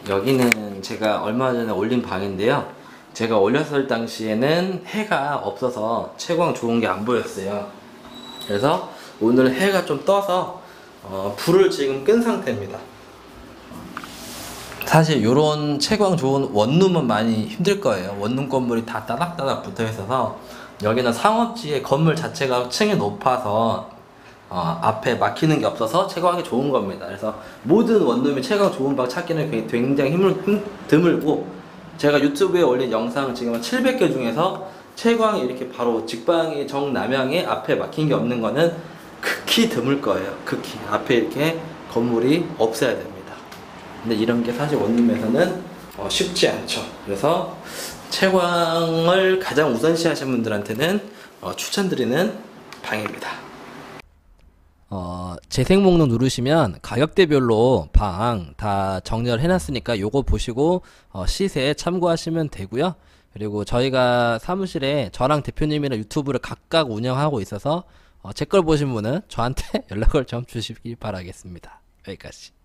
여기는 제가 얼마 전에 올린 방인데요. 제가 올렸을 당시에는 해가 없어서 채광 좋은 게 안 보였어요. 그래서 오늘 해가 좀 떠서 불을 지금 끈 상태입니다. 사실 요런 채광 좋은 원룸은 많이 힘들 거예요. 원룸 건물이 다 따닥따닥 붙어 있어서, 여기는 상업지에 건물 자체가 층이 높아서 앞에 막히는 게 없어서 채광이 좋은 겁니다. 그래서 모든 원룸이 채광 좋은 방 찾기는 굉장히 드물고, 제가 유튜브에 올린 영상 지금 한 700개 중에서 채광이 이렇게 바로 직방이 정남향에 앞에 막힌 게 없는 거는 극히 드물 거예요. 극히 앞에 이렇게 건물이 없어야 됩니다. 근데 이런 게 사실 원룸에서는 쉽지 않죠. 그래서 채광을 가장 우선시 하시는 분들한테는 추천드리는 방입니다. 재생 목록 누르시면 가격대별로 방 다 정렬 해놨으니까 요거 보시고 시세 참고하시면 되고요. 그리고 저희가 사무실에 저랑 대표님이랑 유튜브를 각각 운영하고 있어서 제 걸 보신 분은 저한테 연락을 좀 주시기 바라겠습니다. 여기까지.